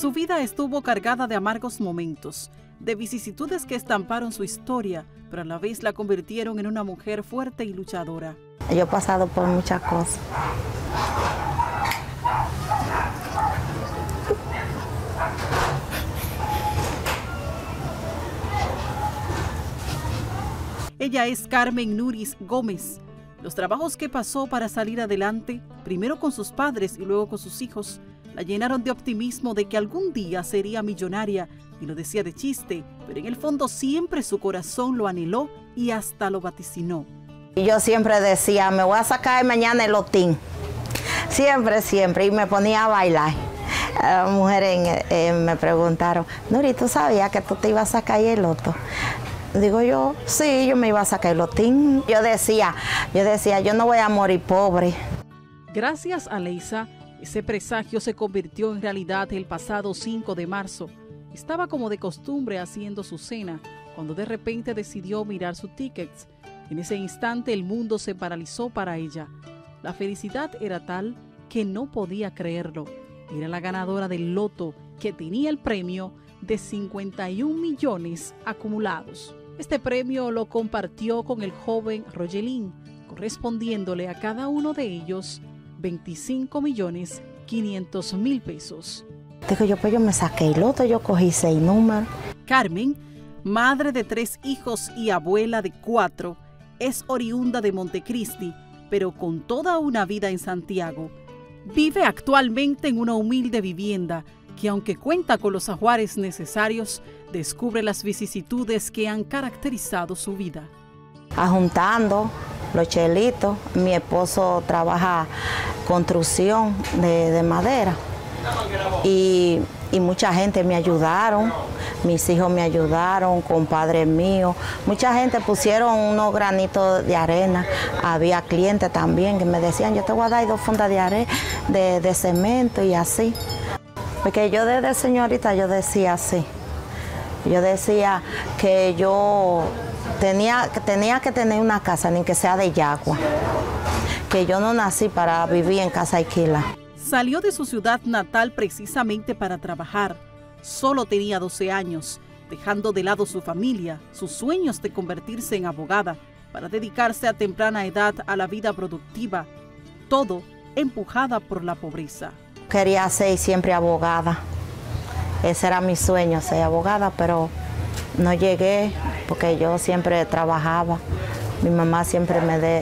Su vida estuvo cargada de amargos momentos, de vicisitudes que estamparon su historia, pero a la vez la convirtieron en una mujer fuerte y luchadora. Yo he pasado por muchas cosas. Ella es Carmen Nuris Gómez. Los trabajos que pasó para salir adelante, primero con sus padres y luego con sus hijos, la llenaron de optimismo de que algún día sería millonaria, y lo decía de chiste, pero en el fondo siempre su corazón lo anheló y hasta lo vaticinó. Y yo siempre decía, me voy a sacar mañana el lotín. Siempre, siempre, y me ponía a bailar. Las mujeres me preguntaron, Nuri, ¿tú sabías que tú te ibas a sacar el loto? Digo yo, sí, yo me iba a sacar el lotín. Yo decía, yo no voy a morir pobre. Gracias a Leisa, ese presagio se convirtió en realidad el pasado 5 de marzo. Estaba como de costumbre haciendo su cena, cuando de repente decidió mirar su ticket. En ese instante el mundo se paralizó para ella. La felicidad era tal que no podía creerlo. Era la ganadora del loto, que tenía el premio de 51 millones acumulados. Este premio lo compartió con el joven Rogelín, correspondiéndole a cada uno de ellos 25.500.000 pesos. Digo yo, pues yo me saqué el loto, yo cogí 6 números. Carmen, madre de 3 hijos y abuela de 4, es oriunda de Montecristi, pero con toda una vida en Santiago. Vive actualmente en una humilde vivienda que, aunque cuenta con los ajuares necesarios, descubre las vicisitudes que han caracterizado su vida. Ajuntando los chelitos, mi esposo trabaja construcción de madera y mucha gente me ayudaron, mis hijos me ayudaron, compadres míos, mucha gente pusieron unos granitos de arena, había clientes también que me decían, yo te voy a dar 2 fundas de arena, de cemento y así. Porque yo desde señorita yo decía así, yo decía que yo tenía que tener una casa, ni que sea de yagua, que yo no nací para vivir en casa alquilada. Salió de su ciudad natal precisamente para trabajar. Solo tenía 12 años, dejando de lado su familia, sus sueños de convertirse en abogada, para dedicarse a temprana edad a la vida productiva, todo empujada por la pobreza. Quería ser siempre abogada, ese era mi sueño, ser abogada, pero no llegué porque yo siempre trabajaba. Mi mamá siempre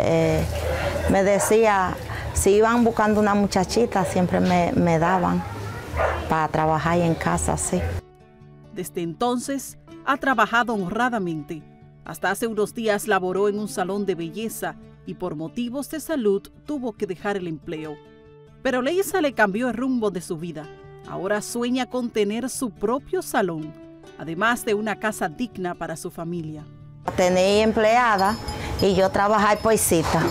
me decía, si iban buscando una muchachita, siempre me daban para trabajar en casa, sí. Desde entonces ha trabajado honradamente. Hasta hace unos días laboró en un salón de belleza y por motivos de salud tuvo que dejar el empleo. Pero Leisa le cambió el rumbo de su vida. Ahora sueña con tener su propio salón, además de una casa digna para su familia. Tenía empleada y yo trabajar por cita.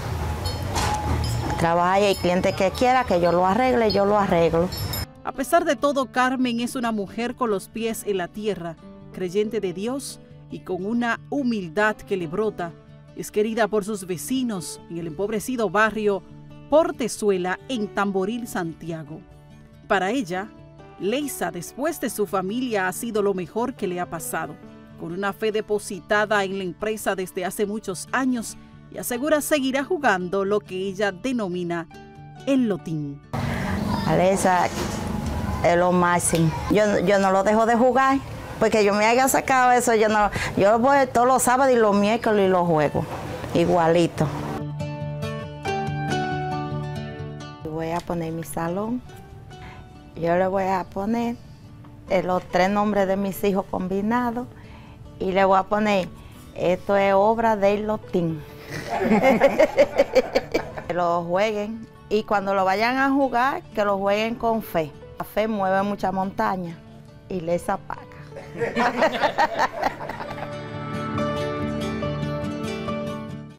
Trabajar y el cliente que quiera que yo lo arregle, yo lo arreglo. A pesar de todo, Carmen es una mujer con los pies en la tierra, creyente de Dios y con una humildad que le brota. Es querida por sus vecinos en el empobrecido barrio Portezuela, en Tamboril, Santiago. Para ella, Leisa, después de su familia, ha sido lo mejor que le ha pasado. Con una fe depositada en la empresa desde hace muchos años, y asegura seguirá jugando lo que ella denomina el lotín. Leisa es lo máximo. Yo no lo dejo de jugar, porque yo me haya sacado eso, yo voy todos los sábados y los miércoles y los juego, igualito. Voy a poner mi salón, yo le voy a poner los 3 nombres de mis hijos combinados y le voy a poner, esto es obra del lotín. Que lo jueguen y cuando lo vayan a jugar, que lo jueguen con fe. La fe mueve mucha montaña y les apaga.